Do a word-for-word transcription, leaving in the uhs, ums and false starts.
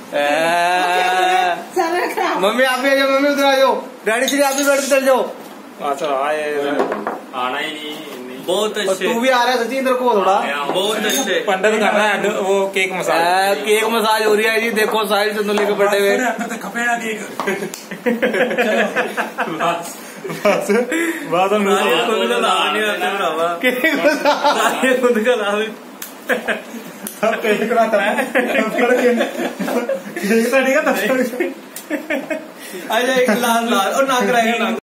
Mummy आप भी आ जाओ, मम्मी उधर आ जाओ, डैडी श्री आप भी बैठ के चल जाओ। अच्छा आए आना ही नहीं, बहुत अच्छे। तू भी आ रहा है सचिन, इधर को थोड़ा बहुत अच्छे। पंडित कर रहा है वो केक मसाज, केक मसाज हो रही है जी। देखो साहिल चंदोली के बर्थडे में खपेड़ा केक। बात हम खुद का ला नहीं रहते भरावा, केक मसाज खुद का ला केक कराता है केक तो नहीं का। अच्छा एक लाल लाल और ना कराएगा ना।